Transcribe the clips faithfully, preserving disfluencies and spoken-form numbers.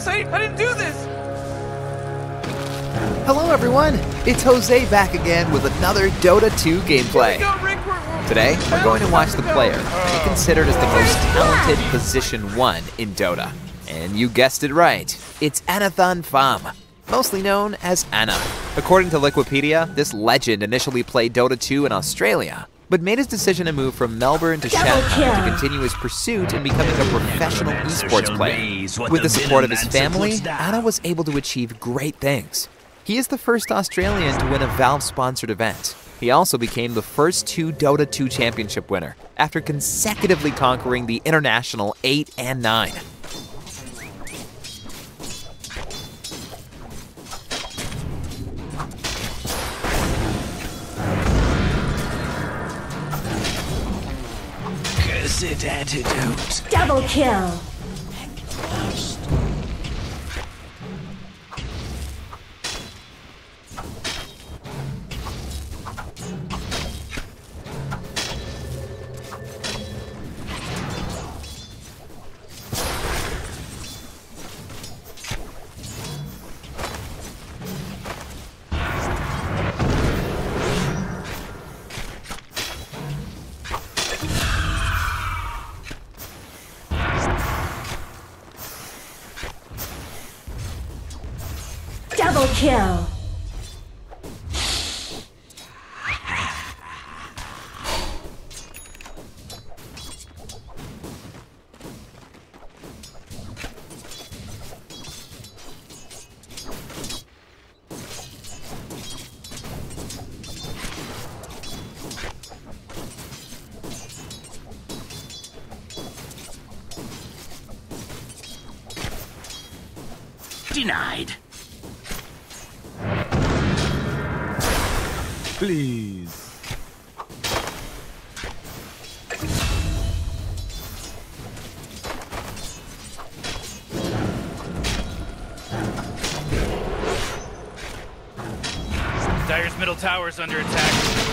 this! I, I didn't do this! Hello everyone, it's Jose back again with another Dota two gameplay. Go, Rick, we're, we're, Today, we're going to watch the player to be considered as the most talented position one in Dota. And you guessed it right, it's Anathan Pham, mostly known as Ana. According to Wikipedia, this legend initially played Dota two in Australia, but made his decision to move from Melbourne to Shanghai to continue his pursuit in becoming a professional esports player. With the support of his family, Ana was able to achieve great things. He is the first Australian to win a Valve-sponsored event. He also became the first two Dota two championship winner, after consecutively conquering the International eight and nine. Cursed antidote. Double kill. Double kill. Denied. Please. Dire's middle tower's under attack.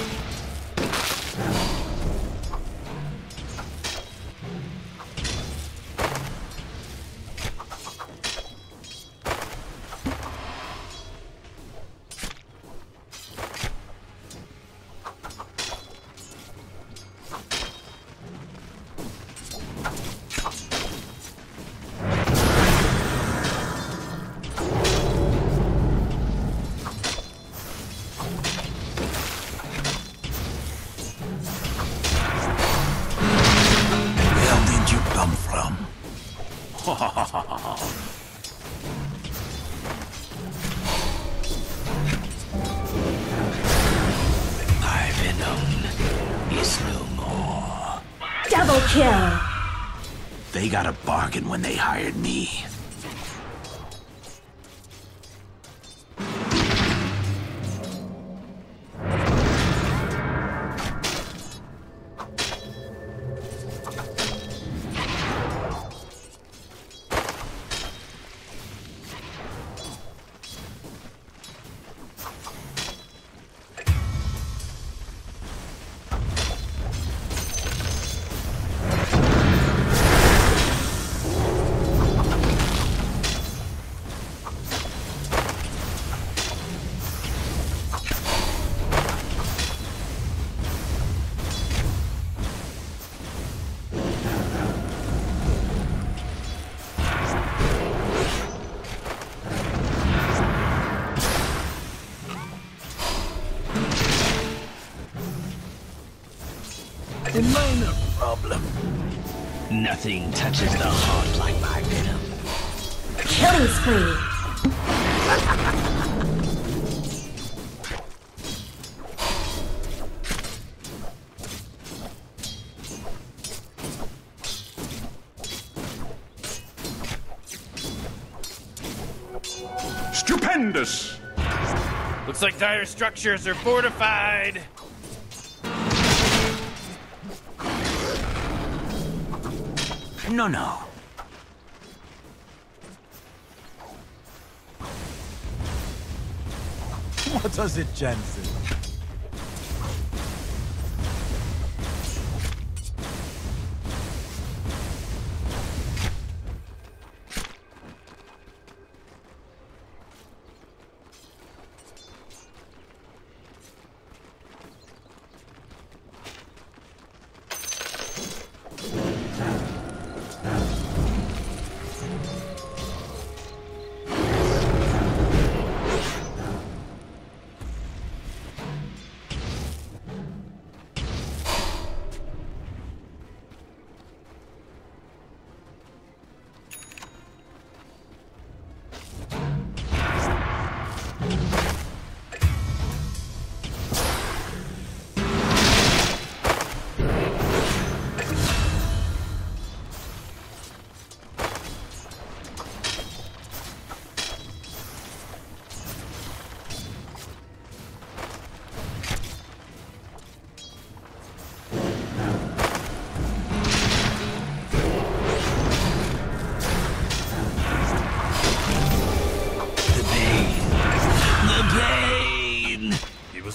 My venom is no more. Double kill. They got a bargain when they hired me. A minor problem. Nothing touches the heart like my venom. Killing spree. Stupendous! Looks like Dire structures are fortified. No, no. What does it, Jensen?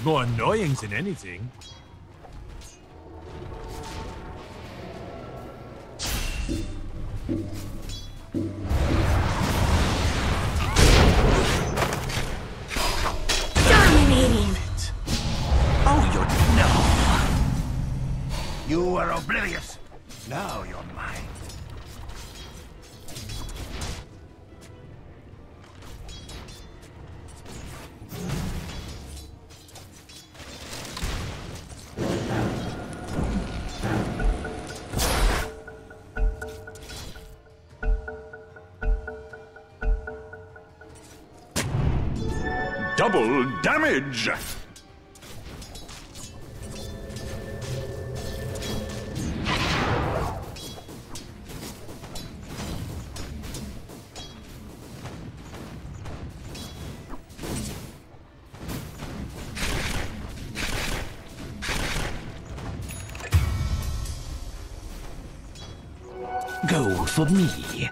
Sounds more annoying than anything. Dominating. Oh, you're no. You were oblivious. Now you're mine. Double damage! Go for me.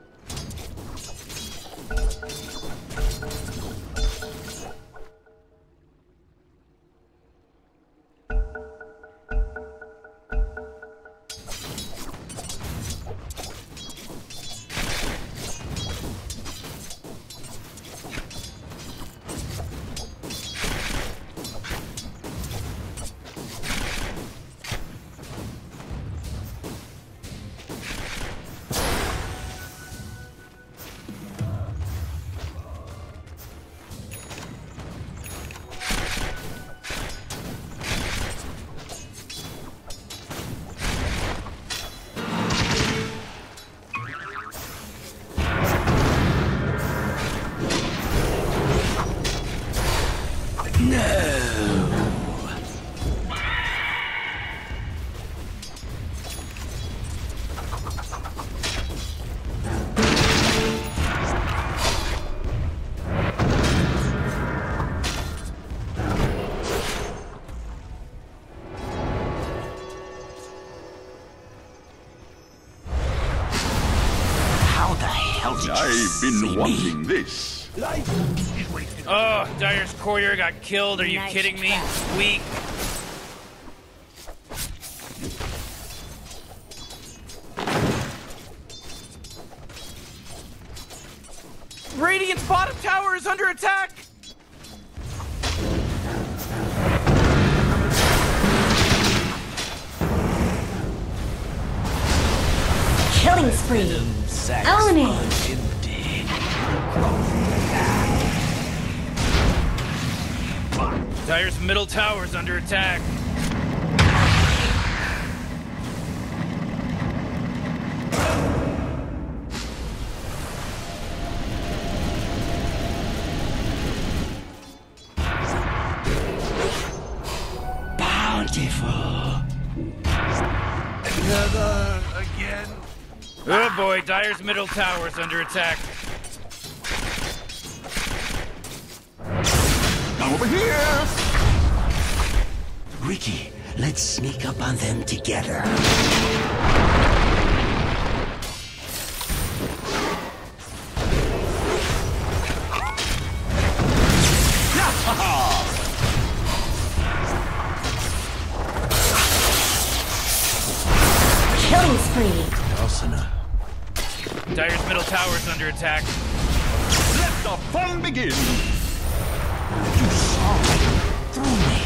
I've been wanting this. Oh, Dire's courier got killed. Are you Nice kidding me? try. Weak. Radiant's bottom tower is under attack. Killing spree. Own it. Dire's middle tower is under attack. Bountiful. Another again. Oh boy, Dire's middle tower is under attack. Over here! Riki, let's sneak up on them together. Killing spree. Asana. Dire's middle tower is under attack. Let the fun begin! You saw right through me.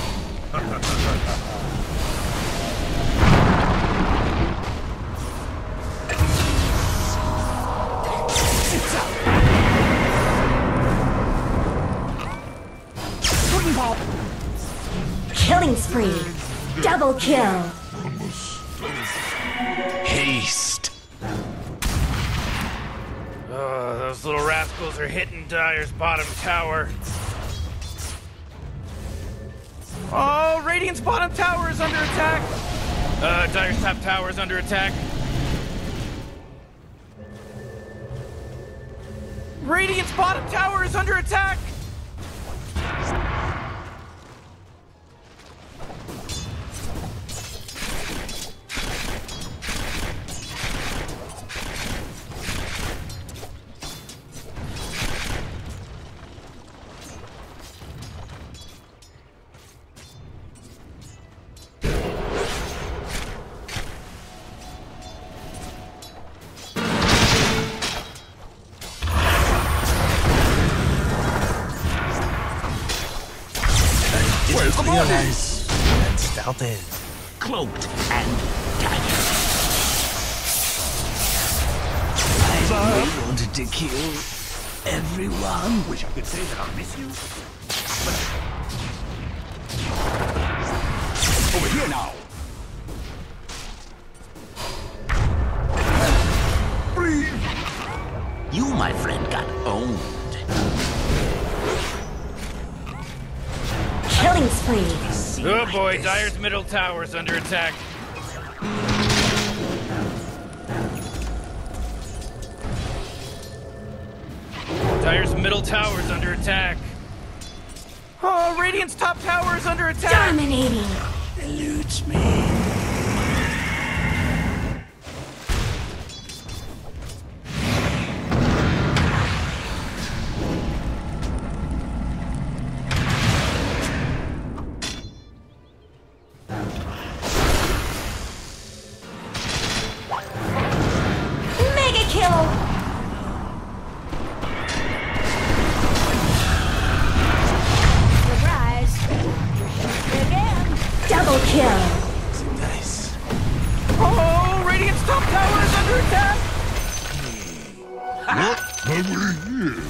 Killing spree. Double kill. Haste. Oh, those little rascals are hitting Dire's bottom tower. Oh, Radiant's bottom tower is under attack. Uh, Dire's top tower is under attack. Radiant's bottom tower is under attack. Violence and stealthy. Cloaked and daggered. I wanted to kill everyone. Wish I could say that I miss you. Over here now. You, my friend, got owned. Killing spree. Oh boy, Dire's middle tower is under attack. Dire's middle tower is under attack. Oh, Radiant's top tower is under attack. Dominating. Eludes me. Mega kill. Surprise. Again. Double kill. Nice. Oh, Radiant's top tower is under attack. Over here.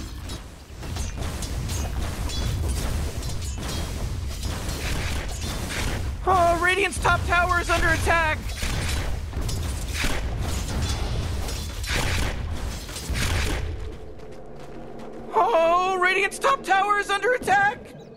Oh, Radiant's top tower is under attack. Oh, Radiant's top tower is under attack.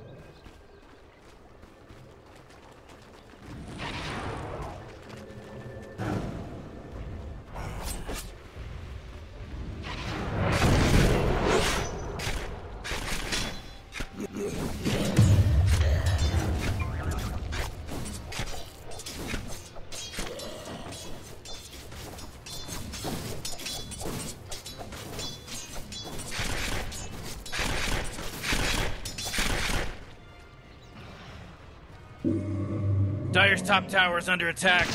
Dire's top tower is under attack.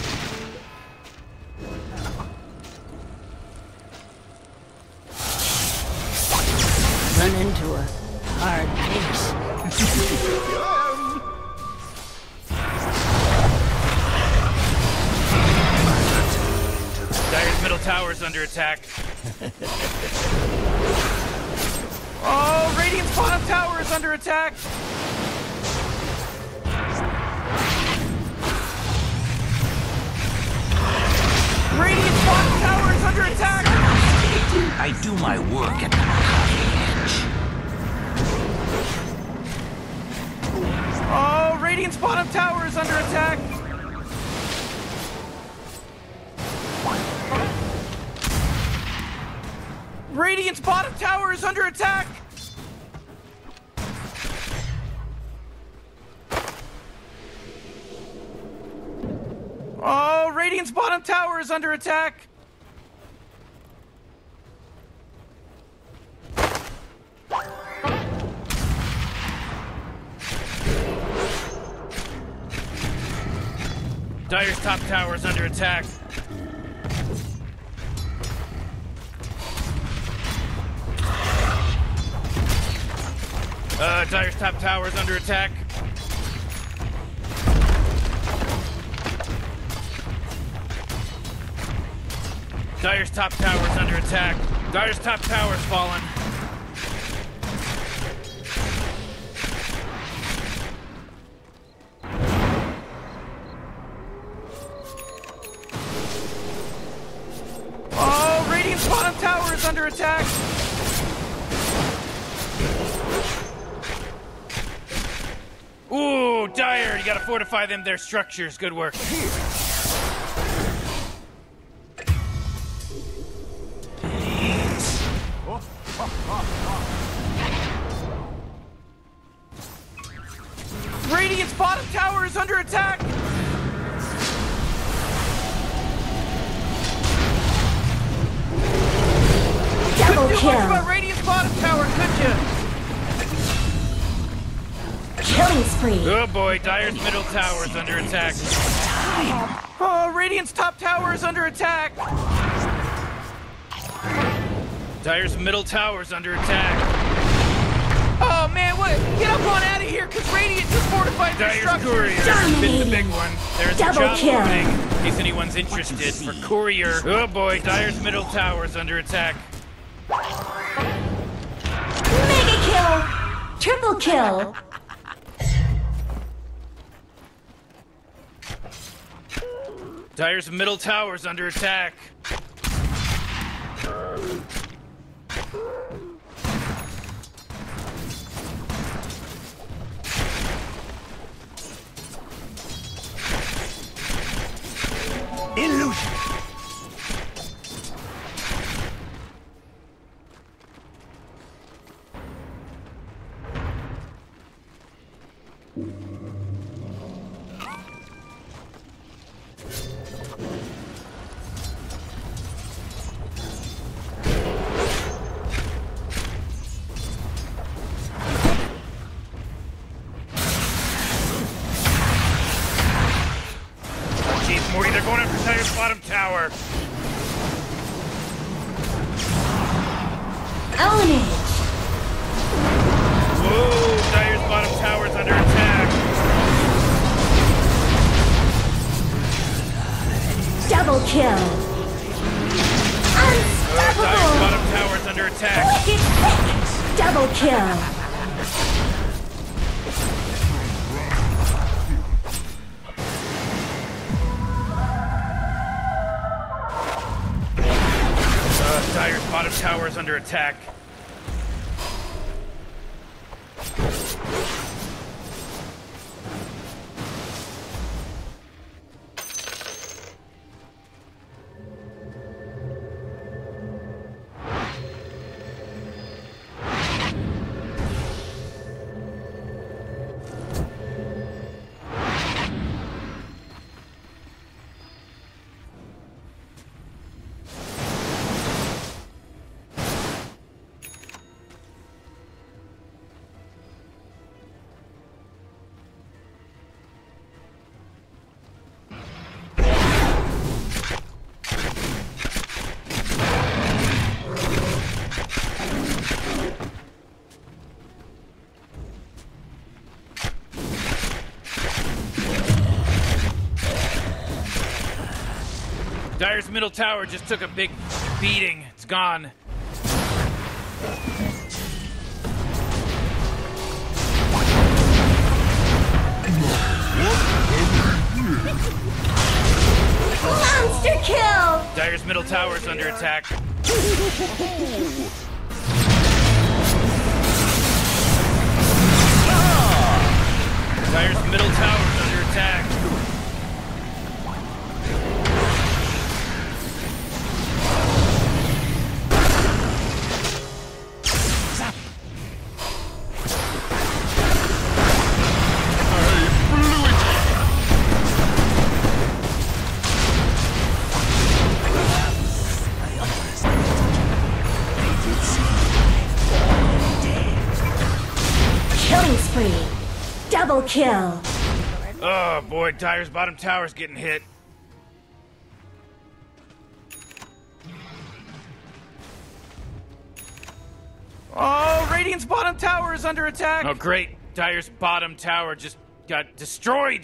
Run into a hard case. Dire's middle tower is under attack. Oh, Radiant's bottom tower is under attack. Radiant's bottom tower is under attack. I do my work at the cutting edge. Oh, Radiant's bottom tower is under attack. Radiant's bottom tower is under attack. Oh, Radiant's bottom tower is under attack. Dire's top tower is under attack. Uh, Dire's top tower is under attack. Dire's top tower is under attack. Dire's top tower is fallen. Oh, Radiant's bottom tower is under attack. Ooh, Dire, you gotta fortify them, their structures. Good work. Radiant's bottom tower is under attack. Double Couldn't do much kill. about Radiant's bottom tower, could you? Killing spree. Oh boy, Dire's middle tower is under attack. Oh, Radiant's top tower is under attack. Dire's middle tower is under attack. Oh man, what Get up on out of here, because Radiant just fortified their Dire's structure. courier has been the big one. There's a Double job kill. opening, in case anyone's interested, for courier. Oh boy, Dire's middle tower is under attack. Mega kill! Triple kill! Dire's middle tower is under attack. Illusion. Jeez, Morty, they're going after Dire's bottom tower. Ownage! Whoa, Dire's bottom tower is under attack. Double kill! Uh, Dire's Unstoppable! bottom tower is under attack. Wicked sick! Double kill! Uh, Dire's bottom tower is under attack. Dire's middle tower just took a big beating. It's gone. Monster kill! Dire's middle tower is under attack. Dire's middle tower is under attack. Killing spree! Double kill! Oh boy, Dire's bottom tower's getting hit. Oh, Radiant's bottom tower is under attack. Oh great, Dire's bottom tower just got destroyed.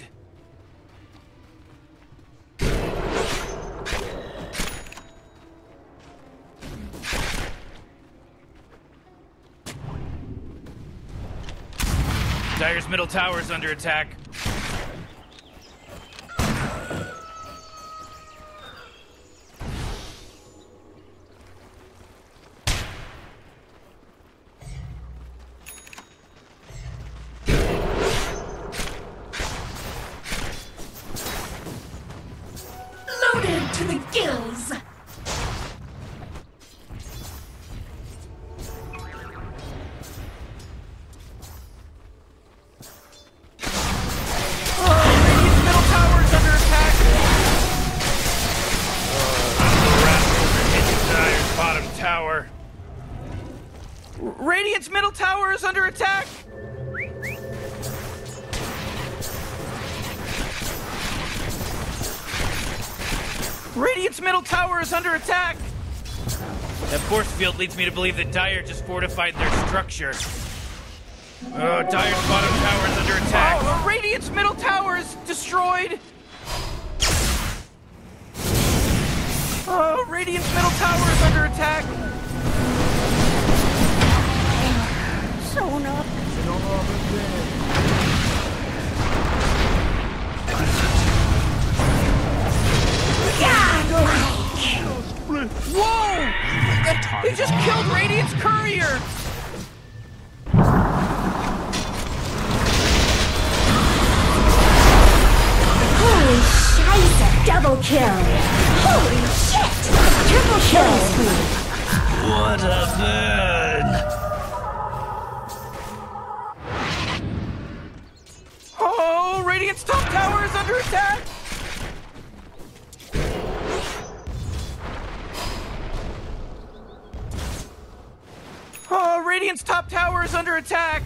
Dire's middle tower is under attack. Loaded to the gills! Tower. Radiant's middle tower is under attack. Radiant's middle tower is under attack. That force field leads me to believe that Dire just fortified their structure. Uh, Dire's bottom tower is under attack. Oh, Radiant's middle tower is destroyed. Oh, Radiant's middle tower is under attack. Shown up. Whoa! He just killed Radiant's courier. Holy scheiße! Double kill! Holy shit! Triple kill! What a burn! Oh, Radiant's top tower is under attack. Oh, Radiant's top tower is under attack.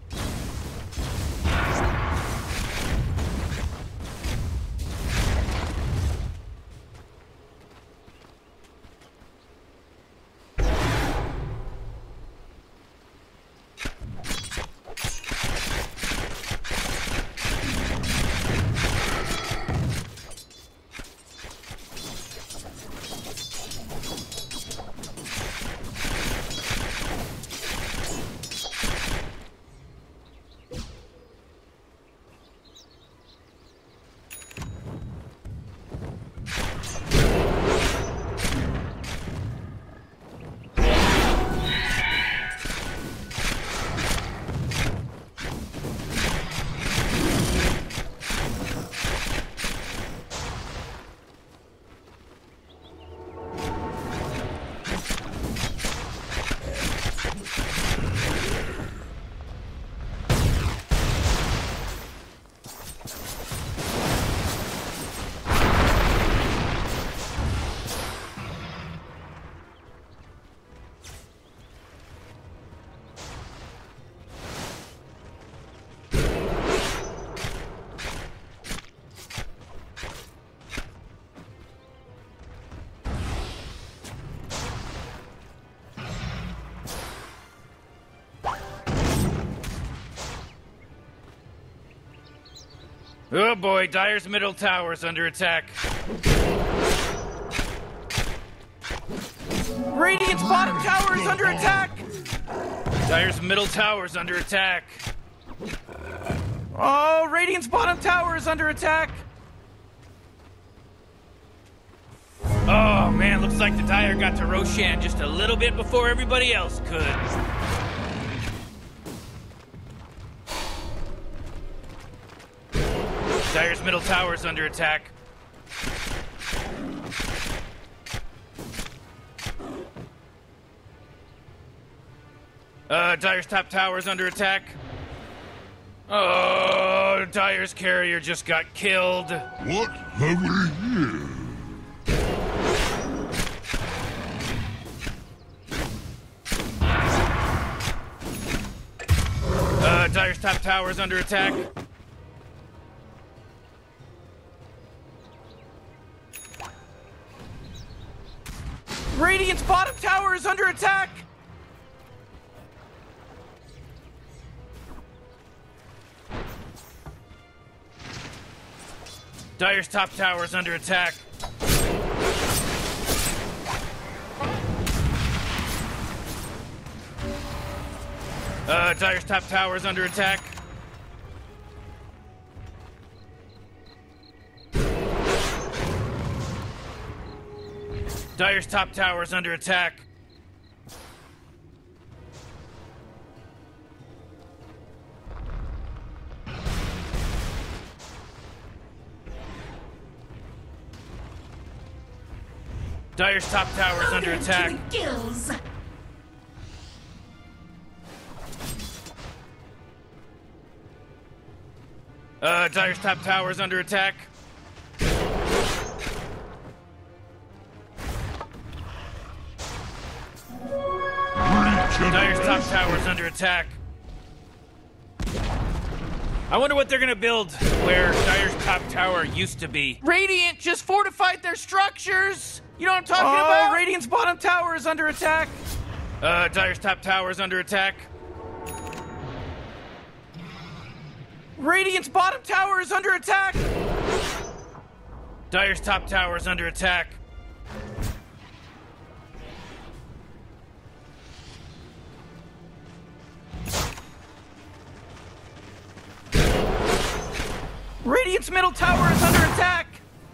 Oh boy, Dire's middle tower is under attack. Radiant's bottom tower is under attack. Dire's middle tower is under attack. Oh, Radiant's bottom tower is under attack. Oh man, looks like the Dire got to Roshan just a little bit before everybody else could. Dire's middle tower is under attack. Uh, Dire's top tower is under attack. Oh, Dire's carrier just got killed. What have we here? Uh, Dire's top tower is under attack. Radiant's bottom tower is under attack. Dire's top tower is under attack. Uh, Dire's top tower is under attack. Dire's top tower is under attack. Dire's top tower is under attack. To the gills. Uh, Dire's top tower is under attack. Dire's top tower is under attack. I wonder what they're gonna build where Dire's top tower used to be. Radiant just fortified their structures. You know what I'm talking Oh, about? Radiant's bottom tower is under attack. Uh, Dire's top tower is under attack. Radiant's bottom tower is under attack! Dire's top tower is under attack. Radiant's middle tower is under attack!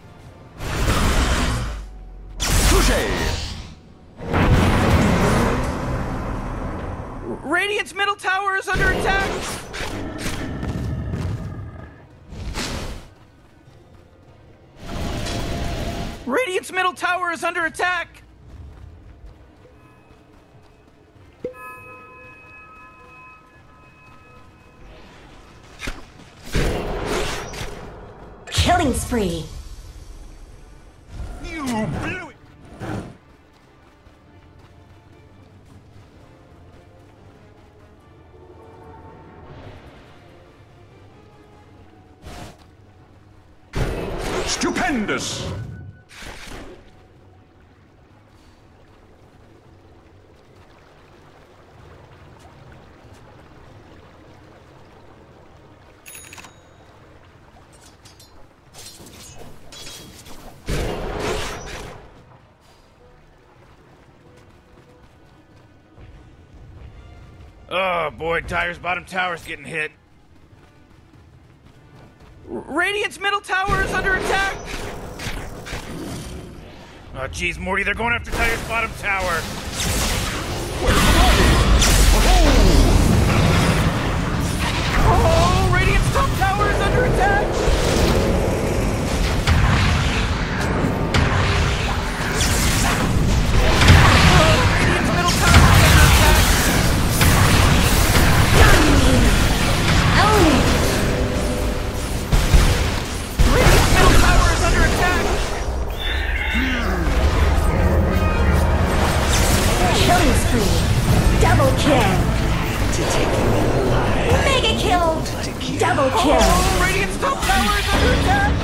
Radiant's middle tower is under attack! Radiant's middle tower is under attack! Killing spree. You blew it! Stupendous! Oh boy, Dire's bottom tower's getting hit. Radiant's middle tower is under attack! Oh geez, Morty, they're going after Dire's bottom tower. Oh, Radiant's top tower is under attack! Killing spree. Double kill. Mega kill. Double kill. Oh, Radiant's top tower is under attack!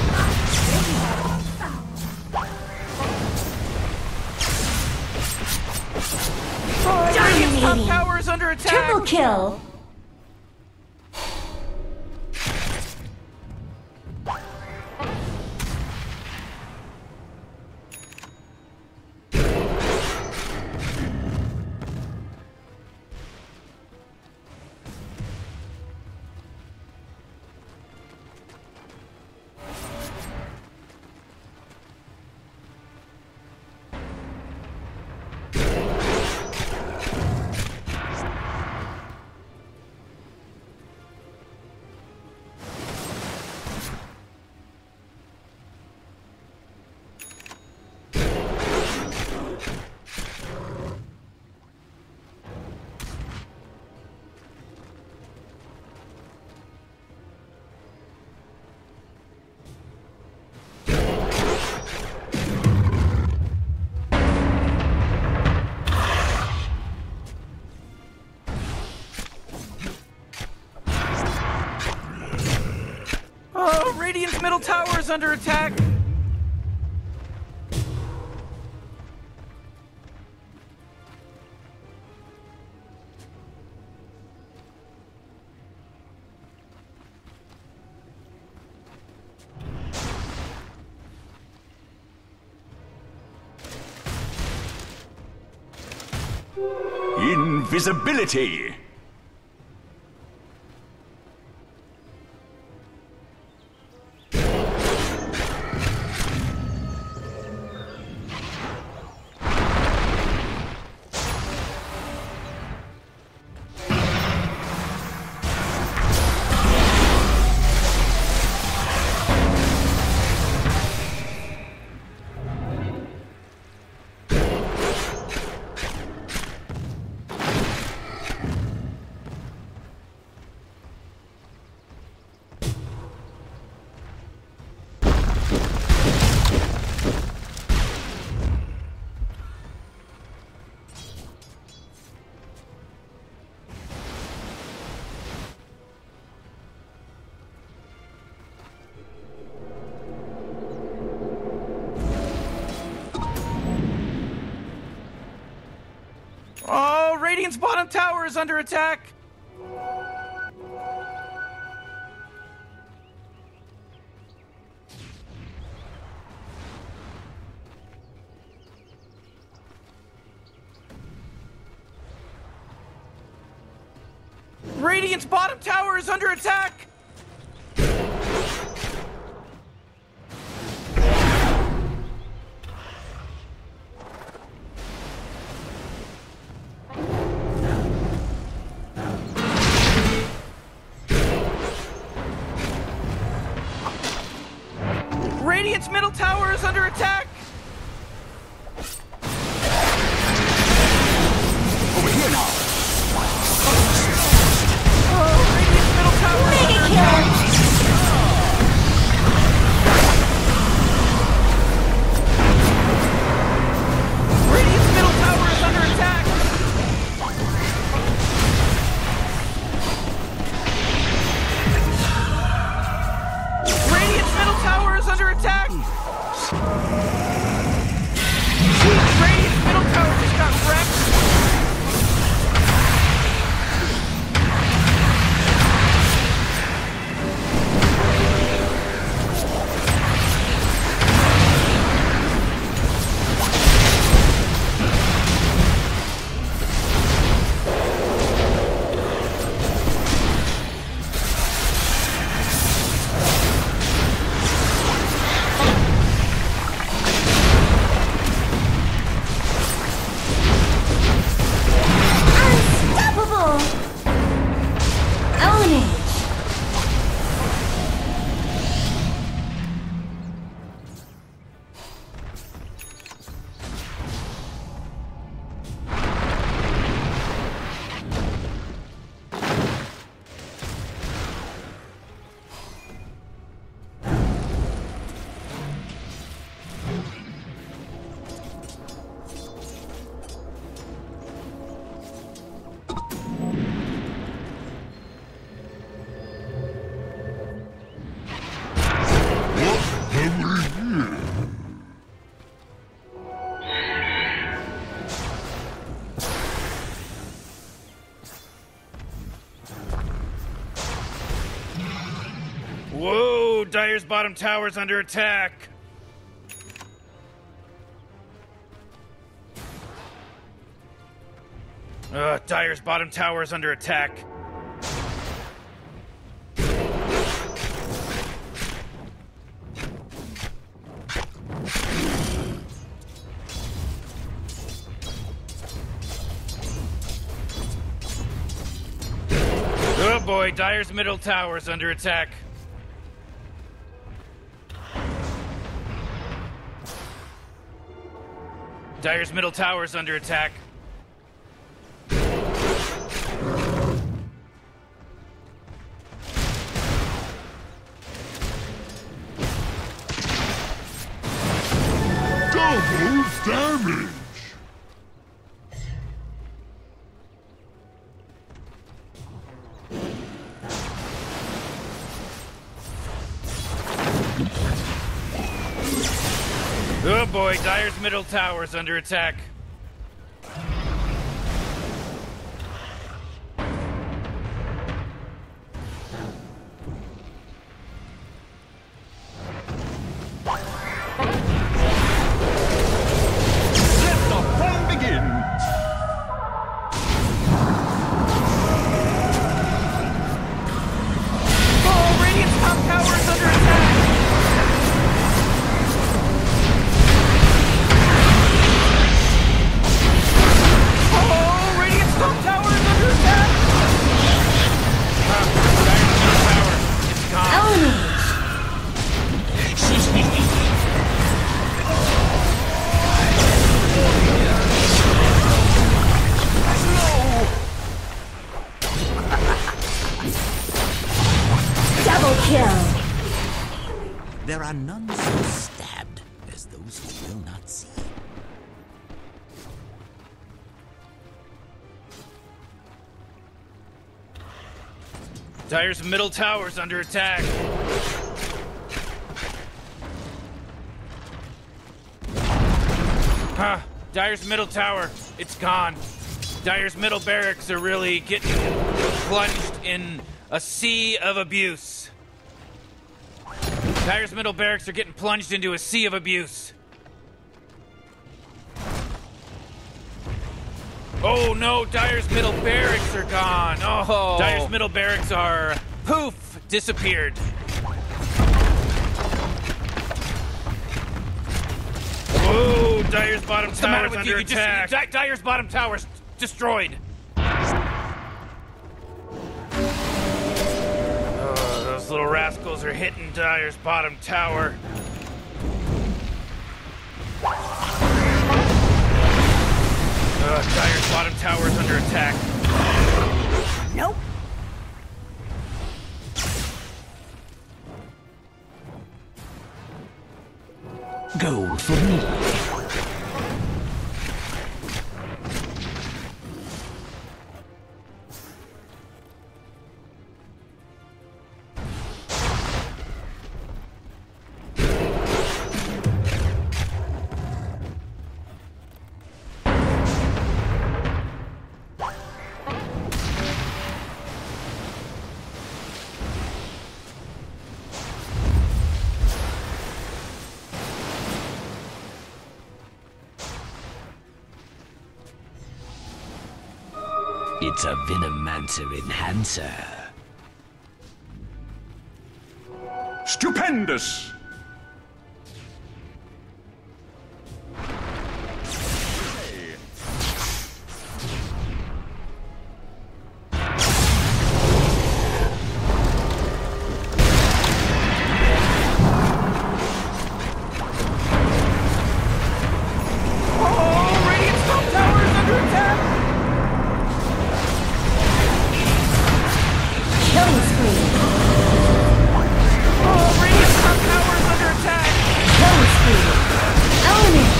Oh, Radiant's top Dominating. tower is under attack! Triple kill. Oh, Radiant's middle tower is under attack! Invisibility! Oh, Radiant's bottom tower is under attack! Radiant's bottom tower is under attack! Radiant's middle tower is under attack! Over here now. Oh, Radiant's middle tower is Mega under kill! attack! Radiant's middle tower is under attack! Radiant's middle tower is under attack! Radiant's middle tower just got wrecked! Unstoppable! Ownage! Whoa, Dire's bottom tower's under attack. Uh, Dire's bottom tower is under attack. Oh boy, Dire's middle tower is under attack. Dire's middle tower is under attack. Double damage! Oh boy, Dire's middle tower is under attack. Let the fun begin. Oh, Radiant's top tower is under attack! Oh, Radiant's top tower is under attack! Dire's middle tower, it's gone. Ownage! Double kill! There are none so stabbed as those who will not see. Dire's middle tower's under attack. Huh. Dire's middle tower, it's gone. Dire's middle barracks are really getting plunged in a sea of abuse. Dire's middle barracks are getting plunged into a sea of abuse. Oh no, Dire's middle barracks are gone. Oh. Dire's middle barracks are, poof, disappeared. Whoa, Dire's bottom What's the matter tower's with under you? You just- attack. Di- Dire's bottom tower's destroyed. Oh, those little rascals are hitting Dire's bottom tower. Uh, Dire's bottom tower is under attack. Nope. Gold for me. It's a Venomancer enhancer. Stupendous! Oh, Radiant's top tower is under attack! Killing spree. Oh, Radiant's top tower is under attack! Killing spree. Element.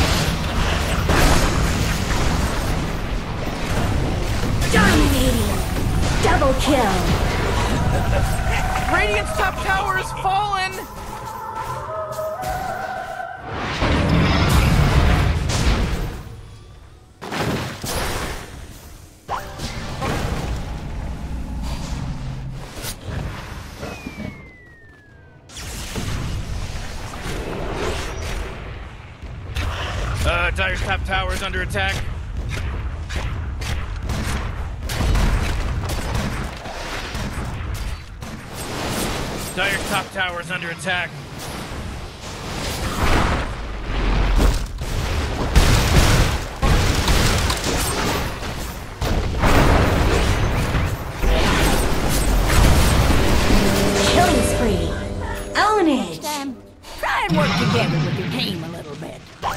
Dominating. Double kill. Radiant's top tower has fallen! Uh, Dire's top tower is under attack. Dire's top tower is under attack. Killing spree. Own it. Um, try and work together with your team a little bit.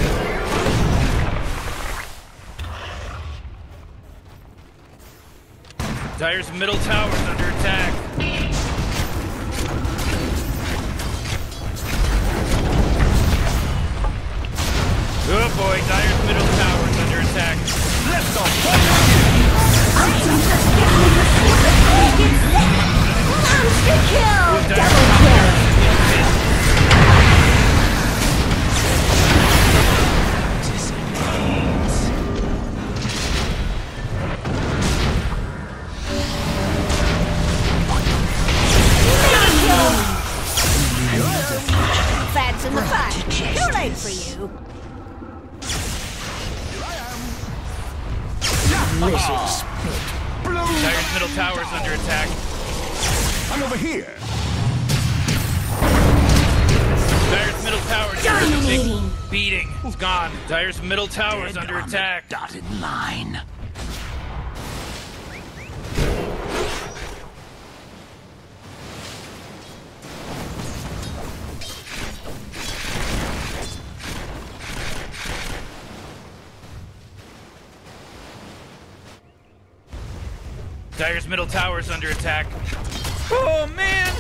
Dire's middle tower is under attack. Oh boy, Dire's middle tower is under attack. Let's go! Monster kill. Double kill. Fats in the fight. Too late for you. Delicious. Dire's middle tower is under attack. I'm over here. Dire's middle tower is under Dominating. big beating. It's gone. Dire's middle tower is under On the attack. dotted line. Dire's middle tower is under attack. Oh man!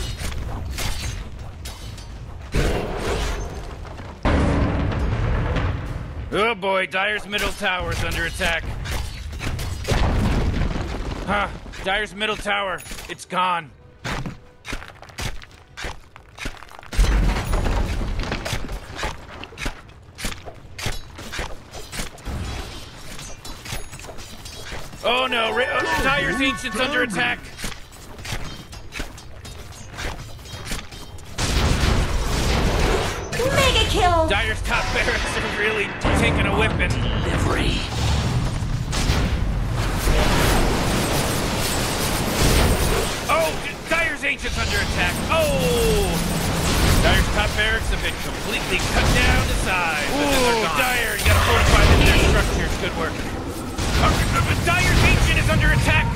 Oh boy, Dire's middle tower is under attack. Huh, Dire's middle tower, it's gone. Oh no, Ra- oh, Dire's Ancient's under attack. Mega kill. Dire's top barracks are really taking a whipping. Delivery. is under attack. Oh! Dire's top barracks have been completely cut down to size. Ooh, Dire, you gotta fortify their structures. Good work. Uh, Dire's Ancient is under attack.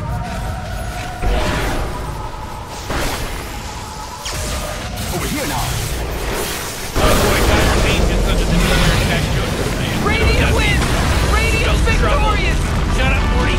Over here now. Oh boy, Dire's Ancient's under the under attack. Radiant wins! Radiant's victorious! Shut up, Morty.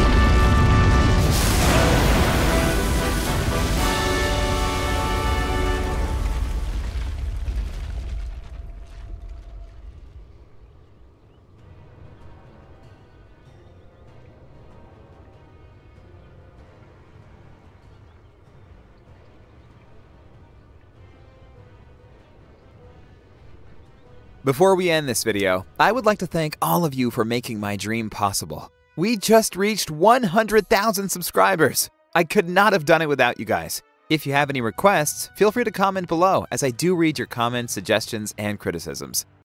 Before we end this video, I would like to thank all of you for making my dream possible. We just reached one hundred thousand subscribers. I could not have done it without you guys. If you have any requests, feel free to comment below, as I do read your comments, suggestions, and criticisms.